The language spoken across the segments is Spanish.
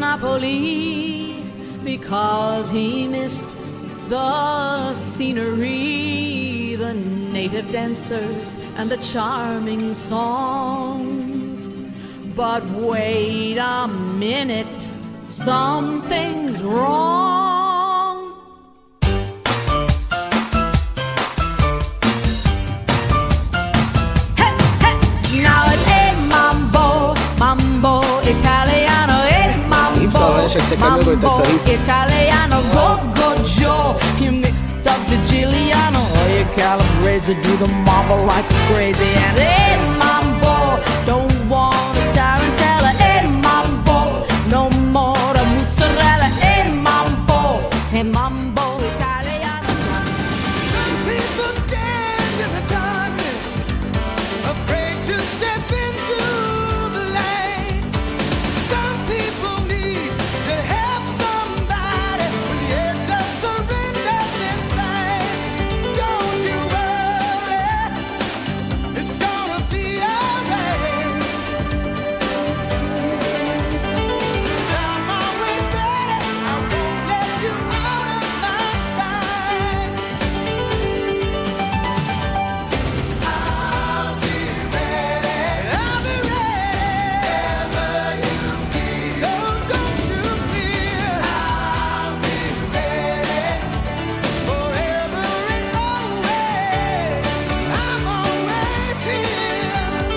Napoli because he missed the scenery, the native dancers, and the charming songs. But wait a minute, something's wrong. Hey, hey, now it's a mambo, mambo Italiano, mambo Italiano, go Joe. You mixed up Siciliano, or you calabrese, do the mambo like crazy. And hey mambo, don't want a tarantella. Hey mambo, no more a mozzarella. Hey mambo Italiano. Some people stand in the darkness, afraid to step into the light. Some people need to help somebody when the edge of surrender's inside. Don't you worry, it's gonna be alright. 'Cause I'm always ready, I won't let you out of my sight. I'll be ready, I'll be ready. Wherever you need, oh, don't you fear. I'll be ready, forever and always. I'm always here.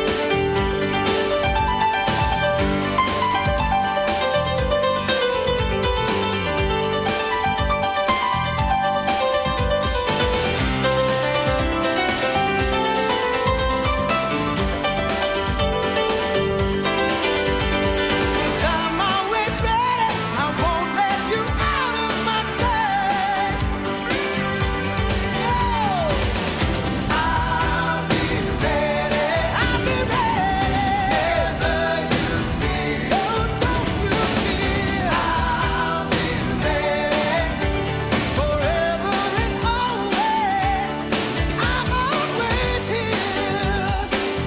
I'm always ready, I won't let you out of my sight. I'll be ready, I'll be ready. Wherever you need, oh, don't you fear. I'll be ready, forever and always. I'm always here.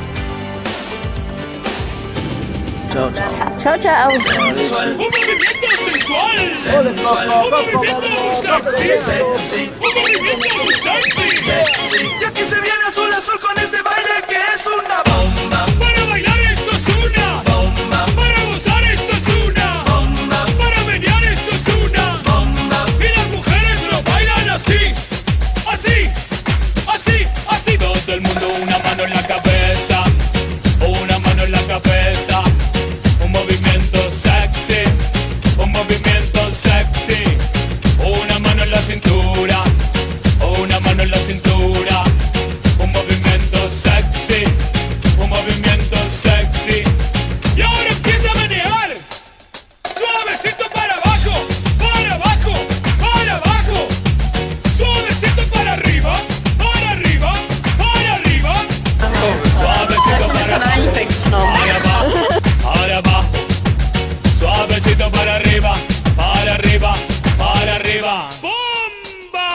Chao, chao. Un movimiento sensual. Un movimiento sexy. Un movimiento muy sexy. Y aquí se viene azul azul con este baile que es una bomba. Para bailar esto es una bomba. Para gozar esto es una bomba. Para menear esto es una bomba. Y las mujeres lo bailan así, así, así, así. Todo el mundo una mano en la cabeza, una mano en la cabeza. Un movimiento sexy, un movimiento sexy. Una mano en la cintura, una mano en la cintura. Un movimiento sexy, un movimiento sexy. Y ahora empieza a menear, suavecito para abajo, para abajo, para abajo. Suavecito para arriba, para arriba, para arriba. Suavecito para abajo, para abajo, para abajo. Suavecito para arriba, para arriba, para arriba. ¡Bomba!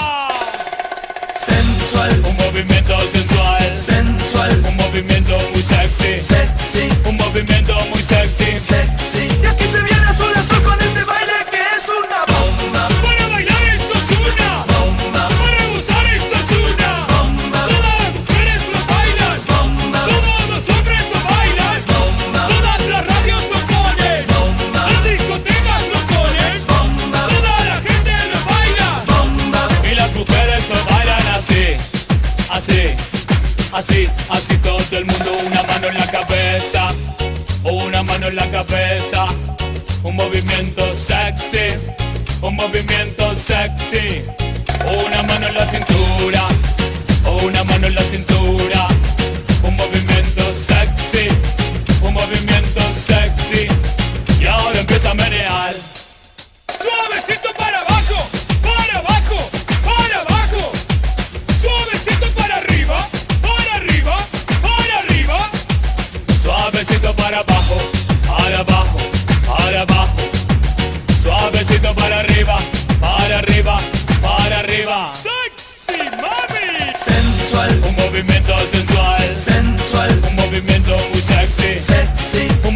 Sensual, un movimiento sensual. Sensual, un movimiento muy sexy. Sexy, un movimiento muy sexy. Sexy. Y aquí se viene azul azul con este baile que es una bomba. Para bailar esto es una bomba. Para gozar esto es una bomba. Todas las mujeres lo bailan bomba. Todos los hombres lo bailan bomba. Todas las radios lo ponen bomba. Las discotecas lo ponen bomba. Toda la gente lo baila bomba. Y las mujeres lo bailan así, así, así, así. Todo el mundo una mano en la cabeza, una mano en la cabeza. Un movimiento sexy, un movimiento sexy. Una mano en la cintura, una mano en la cintura. Un movimiento sexy, un movimiento sexy. Y ahora empieza a menear, suavecito para abajo, para abajo, para abajo. Suavecito para arriba, para arriba, para arriba. Suavecito para abajo, para abajo, para abajo. Suavecito para arriba, para arriba, para arriba. ¡Sexy, mami! Sensual, un movimiento sensual. Sensual, un movimiento muy sexy. Sexy, un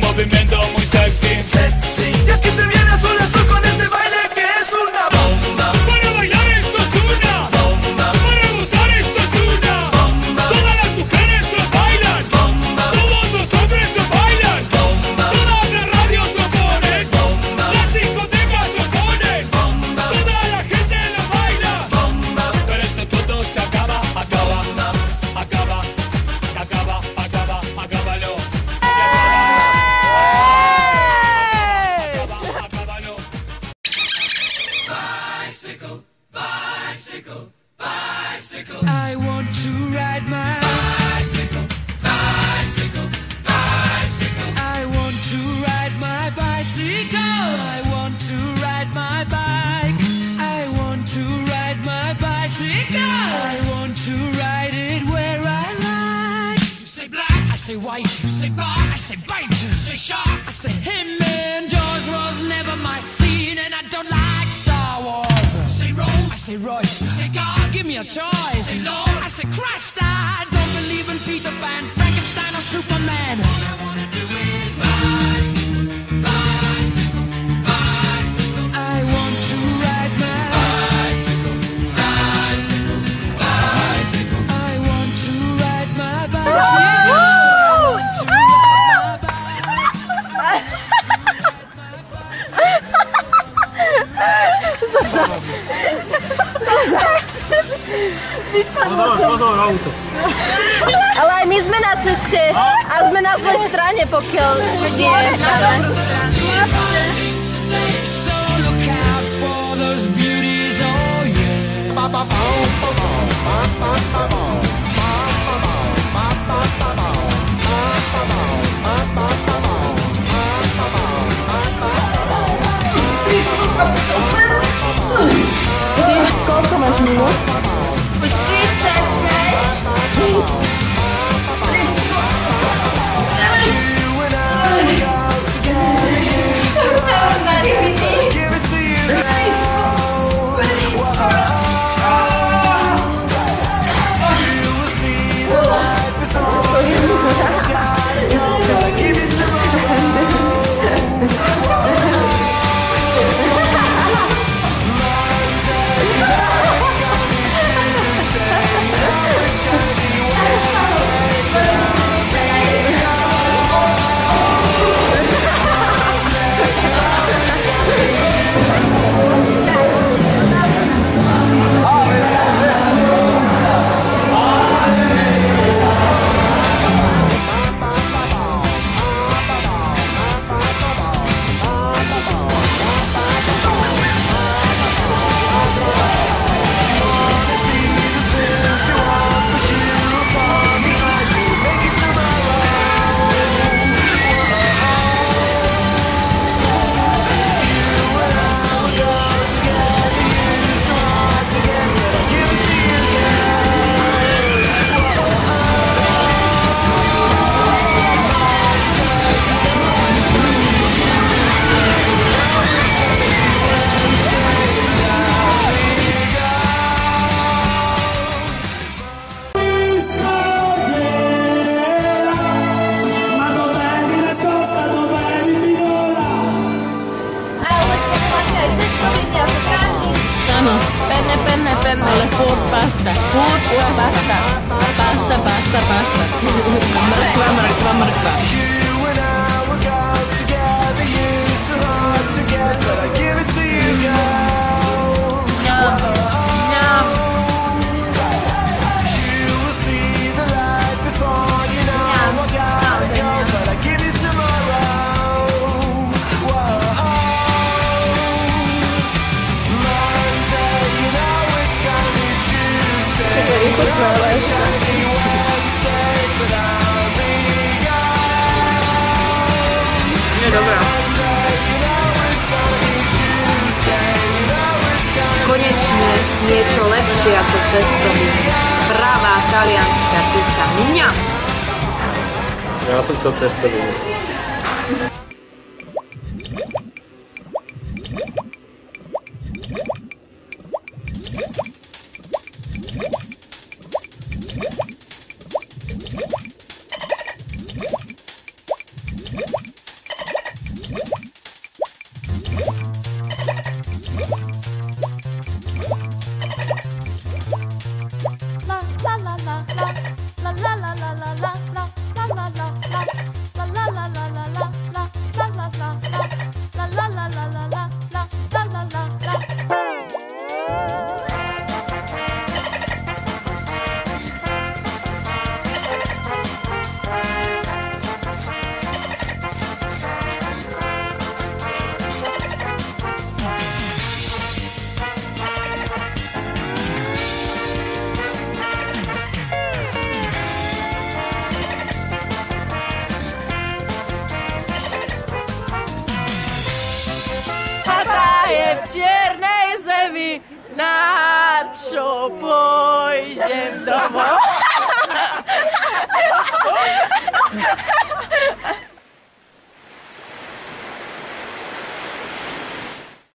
bicycle, bicycle. I want to ride my Bicycle, bicycle, bicycle. I want to ride my bicycle. I want to ride my bike. I want to ride my bicycle. I want to ride it where I like. You say black, I say white. you say bar, I say bite. you say shark. I say him and Jaws was never my scene, and I don't like Star Wars. You say I rose, say Royce. you say God, Give me a choice. say Lord. I say Christ. I don't believe in Peter Pan, Frankenstein, or Superman. All I wanna do is bicycle, bicycle, bicycle. I want to ride my Bicycle, bicycle, bicycle. I want to ride my bicycle. I want to ride my Ale aj my sme na ceste a sme na zlej strane, pokiaľ vieš. So look out for those beauties, oh yeah. Koľko máš minút? Už 35. Áno, penne, ale furt pasta. Furt pasta. Pasta. Mrkva. You and I will go together. You so hard to get, but I give it to you, girl. Ňam. You will see the light before you know I gotta go, but I give you tomorrow. Whoa. Monday, you know it's gonna be Tuesday. It's gonna be Wednesday, but I'll be gone. Dobrá. Monday, you know it's gonna be Tuesday. You know it's gonna Konečne niečo lepšie ako cestoviny. Pravá talianská pizza. Mňam. Ja som chcel cestovinu. la la la la la la la la la la la la la la la la la v čiernej zemi, na čo pôjdem domov.